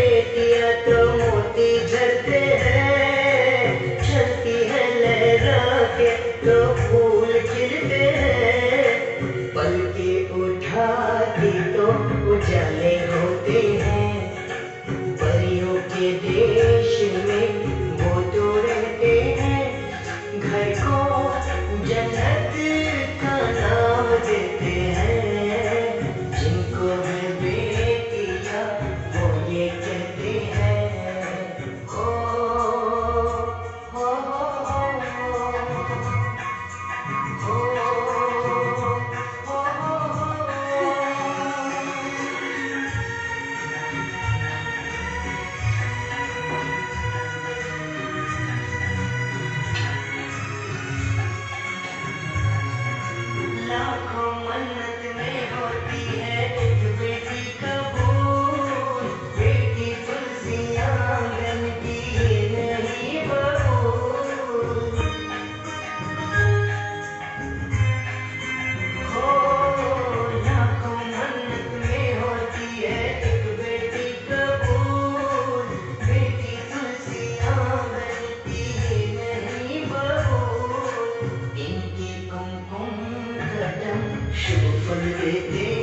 बेटियां तो मोती झरते हैं, चलती है लहरा के तो फूल खिलते हैं, पलके उठाती तो उजाले होते हैं। परियों के देश में वो तो रहते हैं, घर को जन्नत का नाम देते हैं। जिनको है बेटियां वो ये कहते हैं, हो हो हो हो हो। लाखों मन्नत में होती है एक बेटी कबूल, बेटी तुलसियां आंगन की नहीं बबूल। हो लाखों मन्नत में होती है एक बेटी कबूल, बेटी तुलसियां आंगन की नहीं बबूल। इनके कुमकुम कदम शुभ फल देते